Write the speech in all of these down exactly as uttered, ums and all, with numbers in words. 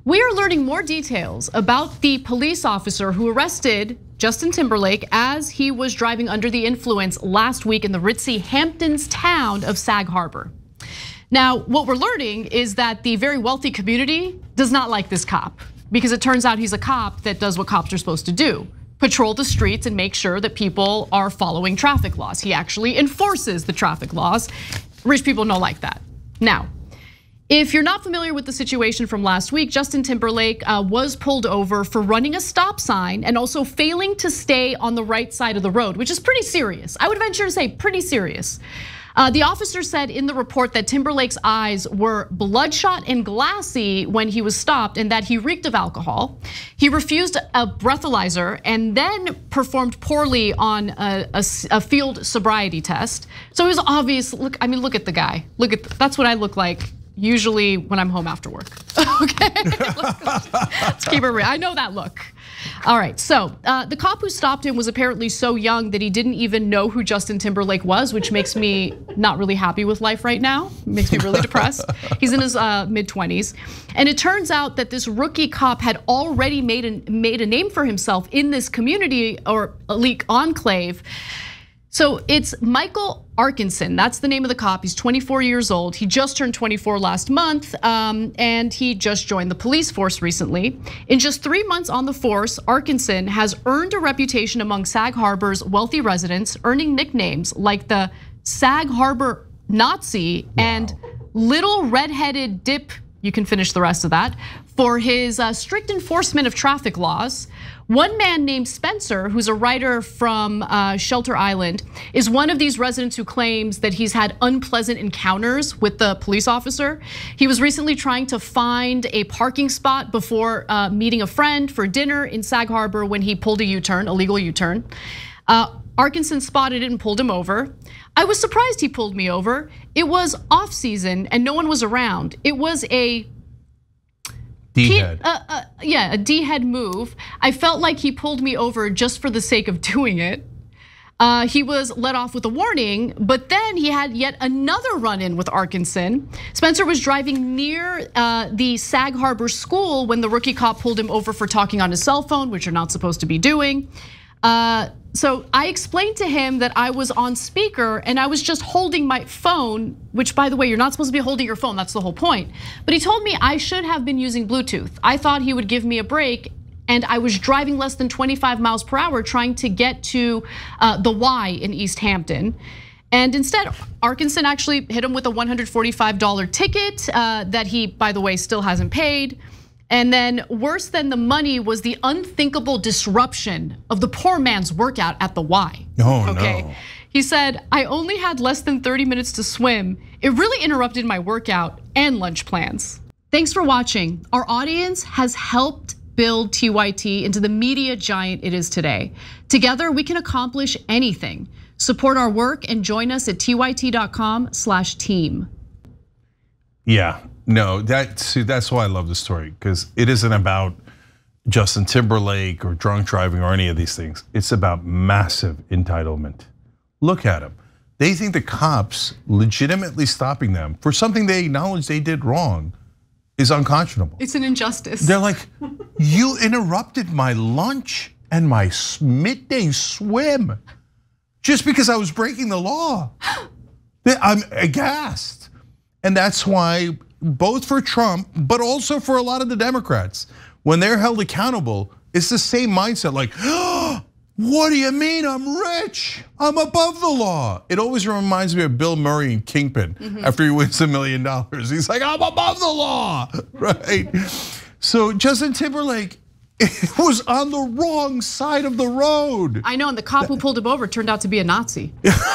We are learning more details about the police officer who arrested Justin Timberlake as he was driving under the influence last week in the ritzy Hamptons town of Sag Harbor. Now, what we're learning is that the very wealthy community does not like this cop, because it turns out he's a cop that does what cops are supposed to do: patrol the streets and make sure that people are following traffic laws. He actually enforces the traffic laws. Rich people don't like that. Now, if you're not familiar with the situation from last week, Justin Timberlake was pulled over for running a stop sign and also failing to stay on the right side of the road, which is pretty serious. I would venture to say pretty serious. The officer said in the report that Timberlake's eyes were bloodshot and glassy when he was stopped and that he reeked of alcohol. He refused a breathalyzer and then performed poorly on a, a, a field sobriety test. So it was obvious. Look, I mean, look at the guy. Look at, that's what I look like usually when I'm home after work. Okay, let's, let's keep it real. I know that look. All right, so the cop who stopped him was apparently so young that he didn't even know who Justin Timberlake was, which makes me not really happy with life right now. It makes me really depressed. He's in his mid twenties. And it turns out that this rookie cop had already made a, made a name for himself in this community or elite enclave. So it's Michael Arkinson, that's the name of the cop. He's twenty-four years old. He just turned twenty-four last month, and he just joined the police force recently. In just three months on the force, Arkinson has earned a reputation among Sag Harbor's wealthy residents, earning nicknames like the Sag Harbor Nazi wow. and Little Redheaded Dip, you can finish the rest of that, for his strict enforcement of traffic laws. One man named Spencer, who's a writer from Shelter Island, is one of these residents who claims that he's had unpleasant encounters with the police officer. He was recently trying to find a parking spot before meeting a friend for dinner in Sag Harbor when he pulled a U-turn, a legal U-turn. Arkinson spotted it and pulled him over. I was surprised he pulled me over. It was off season and no one was around. It was a D-head. Uh, uh, yeah, a D-head move. I felt like he pulled me over just for the sake of doing it. Uh, he was let off with a warning, but then he had yet another run-in with Arkinson. Spencer was driving near uh, the Sag Harbor school when the rookie cop pulled him over for talking on his cell phone, which you're not supposed to be doing. Uh, so I explained to him that I was on speaker and I was just holding my phone, which by the way, you're not supposed to be holding your phone, that's the whole point. But he told me I should have been using Bluetooth. I thought he would give me a break, and I was driving less than twenty-five miles per hour trying to get to the Y in East Hampton. And instead, Arkinson actually hit him with a one hundred forty-five dollar ticket that he, by the way, still hasn't paid. And then worse than the money was the unthinkable disruption of the poor man's workout at the Y. Oh, okay. no. He said, I only had less than thirty minutes to swim. It really interrupted my workout and lunch plans. Thanks for watching. Our audience has helped build T Y T into the media giant it is today. Together, we can accomplish anything. Support our work and join us at T Y T dot com slash team. Yeah. No, that's that's why I love the story, because it isn't about Justin Timberlake or drunk driving or any of these things. It's about massive entitlement. Look at them. They think the cops legitimately stopping them for something they acknowledge they did wrong is unconscionable. It's an injustice. They're like, you interrupted my lunch and my midday swim just because I was breaking the law. I'm aghast. And that's why, both for Trump, but also for a lot of the Democrats, when they're held accountable, it's the same mindset like, oh, what do you mean I'm rich? I'm above the law. It always reminds me of Bill Murray in Kingpin mm-hmm. after he wins a million dollars. He's like, I'm above the law, right? So Justin Timberlake was on the wrong side of the road. I know, and the cop who pulled him over turned out to be a Nazi.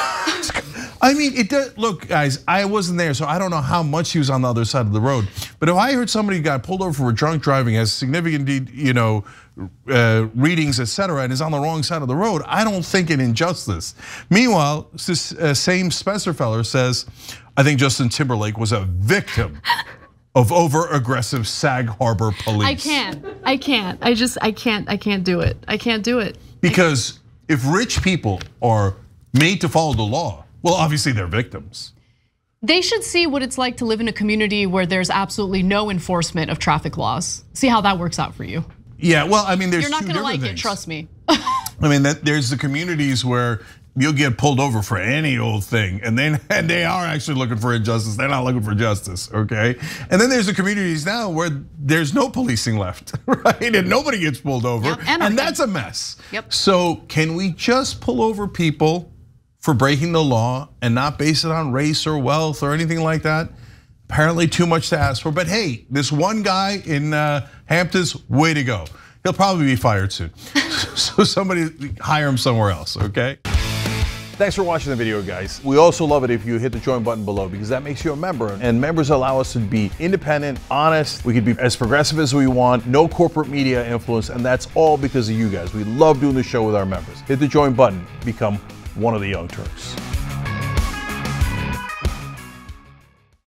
I mean, it does, look, guys, I wasn't there, so I don't know how much he was on the other side of the road. But if I heard somebody got pulled over for drunk driving, has significant, you know, uh, readings, et cetera, and is on the wrong side of the road, I don't think an injustice. Meanwhile, this same Spencer feller says, I think Justin Timberlake was a victim of over-aggressive Sag Harbor police. I can't, I can't, I just, I can't, I can't do it. I can't do it. Because if rich people are made to follow the law, well, obviously they're victims. They should see what it's like to live in a community where there's absolutely no enforcement of traffic laws. See how that works out for you. Yeah, well, I mean, there's You're not two gonna like things. it, trust me. I mean, that there's the communities where you'll get pulled over for any old thing, and then and they are actually looking for injustice. They're not looking for justice, okay? And then there's the communities now where there's no policing left, right? And nobody gets pulled over, yep, and, and that's a mess. Yep. So can we just pull over people for breaking the law and not base it on race or wealth or anything like that? Apparently too much to ask for, but hey, this one guy in Hamptons, way to go. He'll probably be fired soon. So somebody hire him somewhere else, okay? Thanks for watching the video, guys. We also love it if you hit the join button below because that makes you a member, and members allow us to be independent, honest. We can be as progressive as we want, no corporate media influence, and that's all because of you guys. We love doing the show with our members. Hit the join button, become one of the Young Turks.